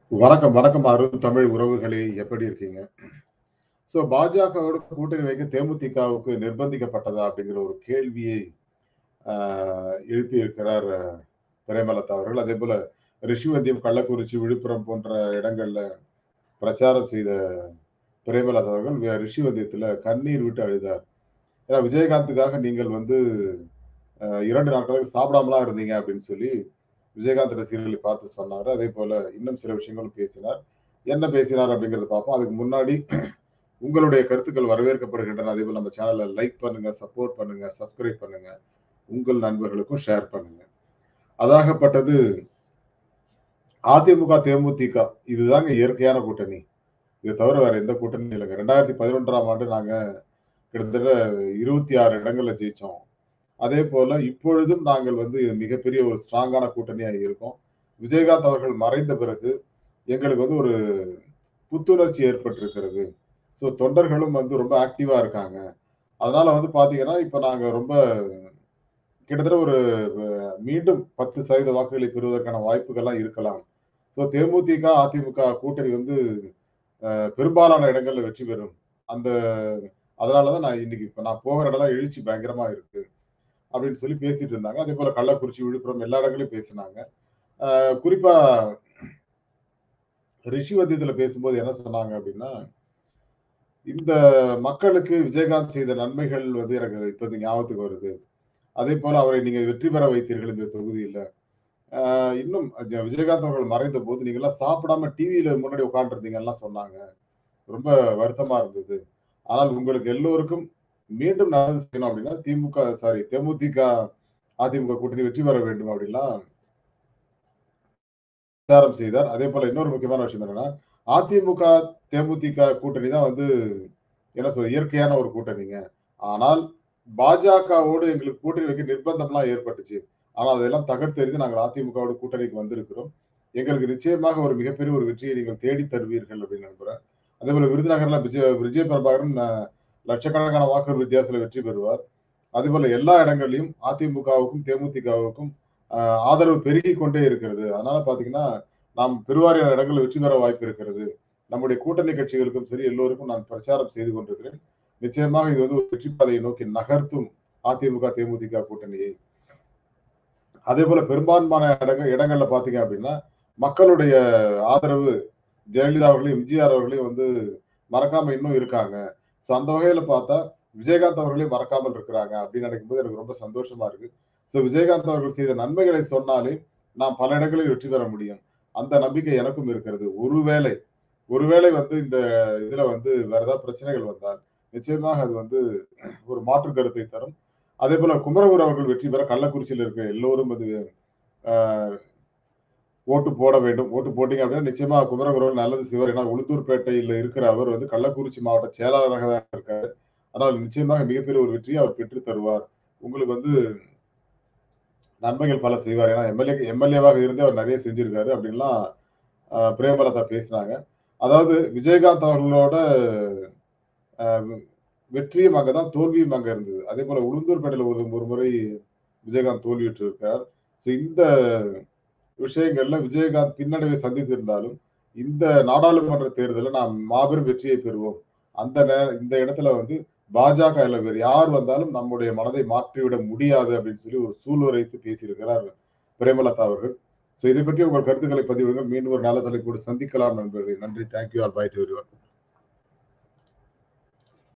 வணக்கம், வணக்கம் அருண் தமிழ் உறவுகளே! எப்படி இருக்கீங்க? பாஜகவோட கூட்டணி வைக்க தேமுதிகவுக்கு நிர்பந்திக்கப்பட்டதா? அப்படிங்கிற ஒரு கேள்வியை அ எழுப்பியிருக்கிறார் பிரேமலதா அவர்கள். அதேபோல ரிஷிவந்தியம், கள்ளக்குறிச்சி, விழுப்புரம் போன்ற இடங்கள்ல பிரச்சாரம் செய்த பிரேமலதா அவர்கள் ரிஷிவந்தியத்தில கண்ணீர் விட்டு அழுதார். ஏன்னா விஜயகாந்துக்காக நீங்கள் வந்து 2 நாட்களாக சாப்பிடாமலாம் இருந்தீங்க அப்படின்னு சொல்லி விஜயகாந்த் ரசிகர்களை பார்த்து சொன்னாரு. அதேபோல இன்னும் சில விஷயங்களும் பேசினார். என்ன பேசினார் அப்படிங்கிறத பார்ப்போம். அதுக்கு முன்னாடி உங்களுடைய கருத்துக்கள் வரவேற்கப்படுகின்றன. அதேபோல நம்ம சேனல லைக் பண்ணுங்க, சப்போர்ட் பண்ணுங்க, சப்ஸ்கிரைப் பண்ணுங்க. உங்கள் நண்பர்களுக்கும் ஷேர் பண்ணுங்க. அதாகப்பட்டது அதிமுக, தேமுதிக இதுதாங்க இயற்கையான கூட்டணி. இத தவிர வேற எந்த கூட்டணியும் இல்லங்க. 2011ஆம் ஆண்டு நாங்க கிட்டத்தட்ட 26 இடங்கள்ல ஜெயிச்சோம். அதேபோல இப்பொழுதும் நாங்கள் வந்து மிகப்பெரிய ஒரு ஸ்ட்ராங்கான கூட்டணியா இருக்கோம். விஜயகாந்த் அவர்கள் மறைந்த பிறகு எங்களுக்கு வந்து ஒரு புத்துணர்ச்சி ஏற்பட்டிருக்கிறது. தொண்டர்களும் வந்து ரொம்ப ஆக்டிவா இருக்காங்க. அதனால வந்து பார்த்தீங்கன்னா, இப்ப நாங்க ரொம்ப கிட்டத்தட்ட ஒரு மீண்டும் 10% வாக்குகளை பெறுவதற்கான வாய்ப்புகள்லாம் இருக்கலாம். தேமுதிக, அதிமுக கூட்டணி வந்து பெரும்பாலான இடங்கள்ல வெற்றி பெறும். அந்த அதனால தான் நான் இன்னைக்கு இப்ப நான் போகிற இடம்லாம் எழுச்சி பயங்கரமா இருக்கு. அப்படின்னு சொல்லி பேசிட்டு இருந்தாங்க. அதேபோல கள்ளக்குறிச்சி, விழுப்புரம் எல்லா இடங்கள்லயும் பேசினாங்க. குறிப்பா ரிஷிவந்தியத்துல பேசும்போது என்ன சொன்னாங்க அப்படின்னா, இந்த மக்களுக்கு விஜயகாந்த் செய்த நன்மைகள் வந்து எனக்கு இப்போதைக்கு ஞாபகத்துக்கு வருது. அதேபோல அவரை நீங்க வெற்றி பெற வைத்தீர்கள் இந்த தொகுதியில. இன்னும் விஜயகாந்த் அவர்கள் மறைந்தபோது நீங்கலாம் சாப்பிடாம டிவியில முன்னாடி உட்கார்ந்திருந்தீங்கன்லாம் சொன்னாங்க. ரொம்ப வருத்தமா இருந்தது. ஆனால் உங்களுக்கு எல்லோருக்கும் மீண்டும் நல்லது செய்யணும் அப்படின்னா, தேமுதிக, அதிமுக கூட்டணி வெற்றி பெற வேண்டும் அப்படின்லாம் பிரச்சாரம் செய்தார். அதேபோல இன்னொரு முக்கியமான விஷயம் என்னன்னா, அதிமுக, தேமுதிக கூட்டணி தான் வந்து என்ன சொல்ல இயற்கையான ஒரு கூட்டணிங்க. ஆனால் பாஜகவோடு எங்களுக்கு கூட்டணி வைக்க நிர்பந்தம்லாம் ஏற்பட்டுச்சு. ஆனா அதெல்லாம் தகர்த்தெறிந்து நாங்கள் அதிமுகவோட கூட்டணிக்கு வந்திருக்கிறோம். எங்களுக்கு நிச்சயமாக ஒரு மிகப்பெரிய ஒரு வெற்றியை நீங்கள் தேடி தருவீர்கள் அப்படின்னு நம்புறேன். அதேபோல விருதுநகர்ல விஜய பிரபாகரன் லட்சக்கணக்கான வாக்குகள் வித்தியாசத்துல வெற்றி பெறுவார். அதேபோல எல்லா இடங்கள்லயும் அதிமுகவுக்கும், தேமுதிகவுக்கும் அ ஆதரவு பெருகிக் கொண்டே இருக்கிறது. அதனால பார்த்தீங்கன்னா, நாம் பெருவாரியான இடங்கள்ல வெற்றி பெற வாய்ப்பு இருக்கிறது. நம்முடைய கூட்டணி கட்சிகளுக்கும் சரி, எல்லோருக்கும் நான் பிரச்சாரம் செய்து கொண்டிருக்கிறேன். நிச்சயமாக இது வந்து ஒரு வெற்றி பாதையை நோக்கி நகர்த்தும் அதிமுக, தேமுதிக கூட்டணியை. அதேபோல பெரும்பான்மையான இடங்கள்ல பார்த்தீங்க அப்படின்னா, மக்களுடைய ஆதரவு ஜெயலலிதா அவர்களையும், எம்ஜிஆர் அவர்களையும் வந்து மறக்காம இன்னும் இருக்காங்க. அந்த வகையில பார்த்தா, விஜயகாந்த் அவர்களையும் மறக்காமல் இருக்கிறாங்க அப்படின்னு நினைக்கும்போது எனக்கு ரொம்ப சந்தோஷமா இருக்கு. விஜயகாந்த் அவர்கள் செய்த நன்மைகளை சொன்னாலே, நாம் பல இடங்களில் வெற்றி பெற முடியும். அந்த நம்பிக்கை எனக்கும் இருக்கிறது. ஒருவேளை வந்து இந்த இதுல வந்து வேற ஏதாவது பிரச்சனைகள் வந்தால், நிச்சயமாக அது வந்து ஒரு மாற்று கருத்தை தரும். அதேபோல குமரகுரு அவர்கள் வெற்றி பெற கள்ளக்குறிச்சியில இருக்கிற எல்லோரும் அது அ ஓட்டு போட வேண்டும். ஓட்டு போட்டீங்க அப்படின்னா, நிச்சயமா குமரகுரு நல்லது செய்வார். ஏன்னா உளுந்தூர்பேட்டையில இருக்கிற அவர் வந்து கள்ளக்குறிச்சி மாவட்ட செயலாளராக தான் இருக்காரு. ஆனால் நிச்சயமாக மிகப்பெரிய ஒரு வெற்றியை அவர் பெற்று தருவார். உங்களுக்கு வந்து நன்மைகள் பல செய்வார். ஏன்னா எம்எல்ஏவாக இருந்து அவர் நெறைய செஞ்சிருக்காரு அப்படின்லாம் பிரேமலதா பேசினாங்க. அதாவது விஜயகாந்த் அவர்களோட அ வெற்றியும் அங்க தான், தோல்வியும் அங்க இருந்தது. அதேபோல உளுந்தூர்பேட்டையில ஒரு முறை விஜயகாந்த் தோல்வியுற்றிருக்கிறார். இந்த விஷயங்கள்ல விஜயகாந்த் பின்னடைவை சந்தித்திருந்தாலும், இந்த நாடாளுமன்ற தேர்தல்ல நாம் மாபெரும் வெற்றியை பெறுவோம். இந்த இடத்துல வந்து பாஜக இல்ல வேறு யார் வந்தாலும் நம்முடைய மனதை மாற்றிவிட முடியாது அப்படின்னு சொல்லி ஒரு சூளுரைத்து பேசியிருக்கிறார் பிரேமலதா அவர்கள். இதை பற்றி உங்கள் கருத்துக்களை பதிவிடுங்கள். மீண்டும் ஒரு நல்ல தலைப்போடு சந்திக்கலாம் நண்பர்களே. நன்றி. Thank you all. Bye to எவரிஒன்.